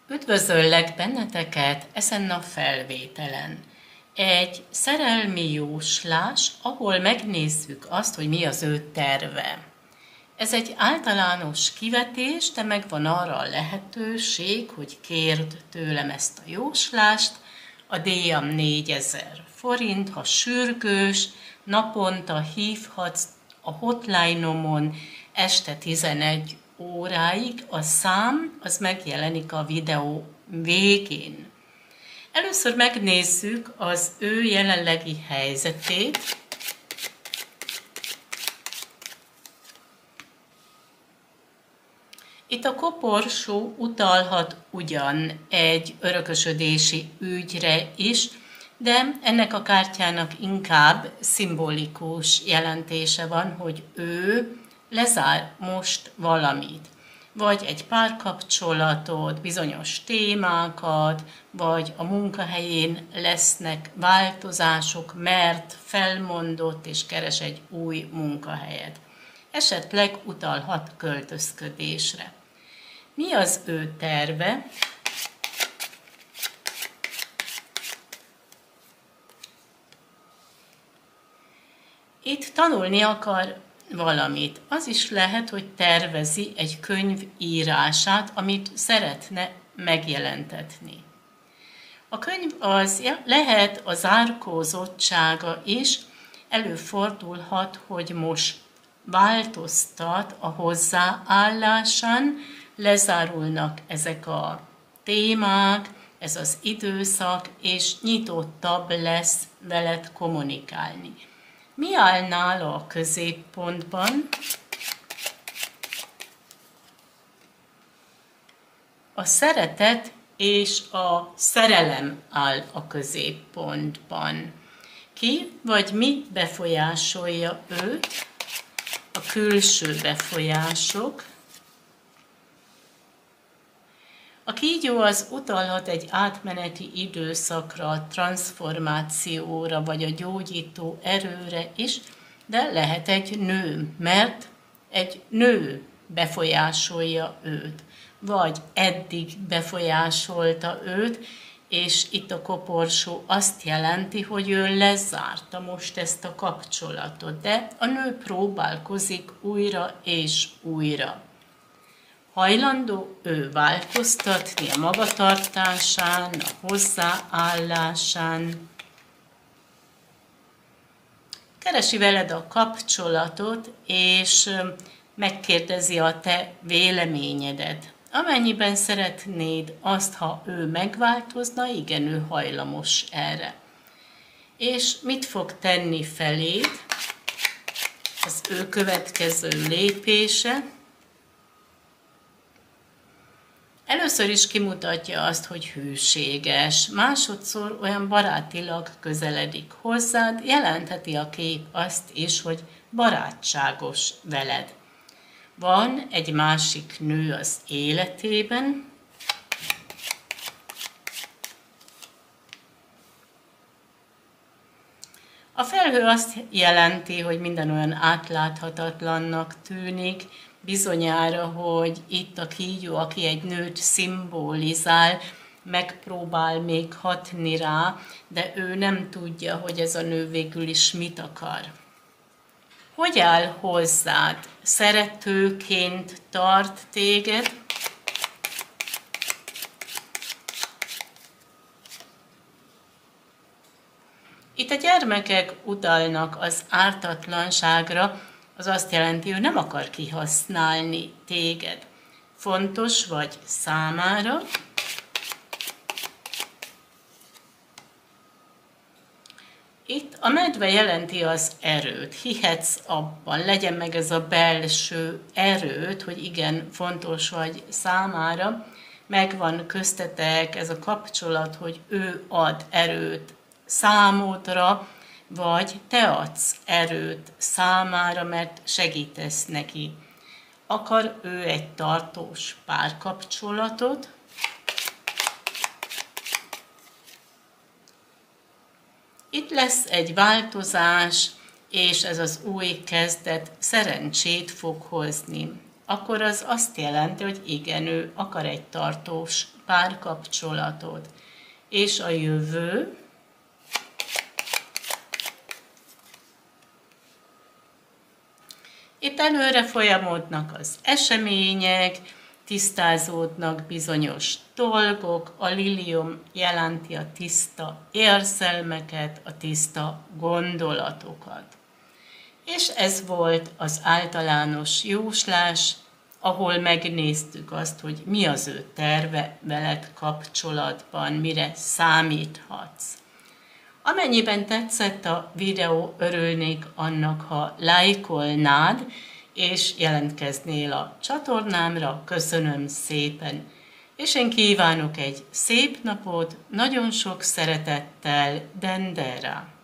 Üdvözöllek benneteket ezen a felvételen. Egy szerelmi jóslás, ahol megnézzük azt, hogy mi az ő terve. Ez egy általános kivetés, de megvan arra a lehetőség, hogy kérd tőlem ezt a jóslást. A díjam 4000 forint, ha sürgős, naponta hívhatsz a hotline-omon este 11 óráig, a szám az megjelenik a videó végén. Először megnézzük az ő jelenlegi helyzetét. Itt a koporsó utalhat ugyan egy örökösödési ügyre is, de ennek a kártyának inkább szimbolikus jelentése van, hogy ő lezár most valamit. Vagy egy párkapcsolatot, bizonyos témákat, vagy a munkahelyén lesznek változások, mert felmondott és keres egy új munkahelyet. Esetleg utalhat költözködésre. Mi az ő terve? Itt tanulni akar valamit. Az is lehet, hogy tervezi egy könyv írását, amit szeretne megjelentetni. A könyv az lehet a zárkózottsága is, előfordulhat, hogy most változtat a hozzáállásán, lezárulnak ezek a témák, ez az időszak, és nyitottabb lesz veled kommunikálni. Mi áll nála a középpontban? A szeretet és a szerelem áll a középpontban. Ki vagy mi befolyásolja őt? A külső befolyások. A kígyó az utalhat egy átmeneti időszakra, transformációra, vagy a gyógyító erőre is, de lehet egy nő, mert egy nő befolyásolja őt, vagy eddig befolyásolta őt, és itt a koporsó azt jelenti, hogy ő lezárta most ezt a kapcsolatot, de a nő próbálkozik újra és újra. Hajlandó ő változtatni a magatartásán, a hozzáállásán. Keresi veled a kapcsolatot, és megkérdezi a te véleményedet. Amennyiben szeretnéd azt, ha ő megváltozna, igen, ő hajlamos erre. És mit fog tenni feléd? Az ő következő lépése. Először is kimutatja azt, hogy hűséges, másodszor olyan barátilag közeledik hozzád, jelentheti a kép azt is, hogy barátságos veled. Van egy másik nő az életében, a felhő azt jelenti, hogy minden olyan átláthatatlannak tűnik, bizonyára, hogy itt a kígyó, aki egy nőt szimbolizál, megpróbál még hatni rá, de ő nem tudja, hogy ez a nő végül is mit akar. Hogy áll hozzád? Szeretőként tart téged? Itt a gyermekek utalnak az ártatlanságra, az azt jelenti, hogy nem akar kihasználni téged. Fontos vagy számára. Itt a medve jelenti az erőt. Hihetsz abban, legyen meg ez a belső erőt, hogy igen, fontos vagy számára. Megvan köztetek ez a kapcsolat, hogy ő ad erőt számodra, vagy te adsz erőt számára, mert segítesz neki. Akar ő egy tartós párkapcsolatot, itt lesz egy változás, és ez az új kezdet szerencsét fog hozni. akkor az azt jelenti, hogy igen, ő akar egy tartós párkapcsolatot. És a jövő, itt előre folyamodnak az események, tisztázódnak bizonyos dolgok, a lilium jelenti a tiszta érzelmeket, a tiszta gondolatokat. És ez volt az általános jóslás, ahol megnéztük azt, hogy mi az ő terve veled kapcsolatban, mire számíthatsz. Amennyiben tetszett a videó, örülnék annak, ha lájkolnád, és jelentkeznél a csatornámra. Köszönöm szépen, és én kívánok egy szép napot, nagyon sok szeretettel, Dendera!